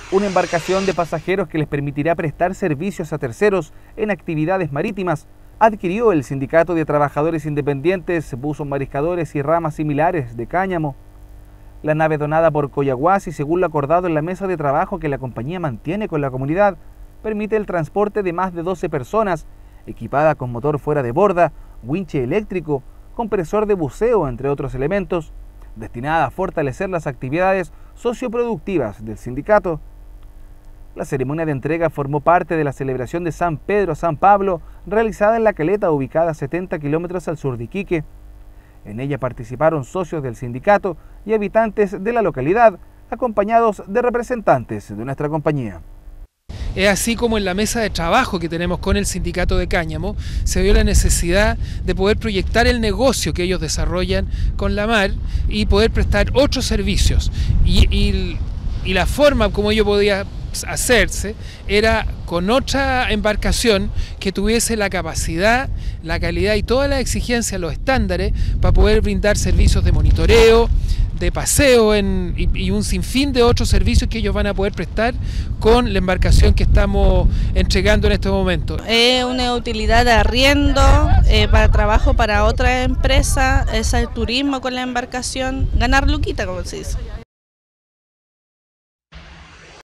Una embarcación de pasajeros que les permitirá prestar servicios a terceros en actividades marítimas adquirió el Sindicato de Trabajadores Independientes, Buzos Mariscadores y ramas similares de Cáñamo. La nave donada por Coyahuasi, según lo acordado en la mesa de trabajo que la compañía mantiene con la comunidad, permite el transporte de más de 12 personas, equipada con motor fuera de borda, winche eléctrico, compresor de buceo, entre otros elementos, destinada a fortalecer las actividades socioproductivas del sindicato. La ceremonia de entrega formó parte de la celebración de San Pedro San Pablo, realizada en La Caleta, ubicada a 70 kilómetros al sur de Iquique. En ella participaron socios del sindicato y habitantes de la localidad, acompañados de representantes de nuestra compañía. Es así como en la mesa de trabajo que tenemos con el sindicato de Cáñamo se vio la necesidad de poder proyectar el negocio que ellos desarrollan con la mar y poder prestar otros servicios. Y la forma como ello podía hacerse era con otra embarcación que tuviese la capacidad, la calidad y todas las exigencias, los estándares para poder brindar servicios de monitoreo, de paseo y un sinfín de otros servicios que ellos van a poder prestar con la embarcación que estamos entregando en este momento. Es una utilidad de arriendo para trabajo para otra empresa, es el turismo con la embarcación, ganar luquita, como se dice.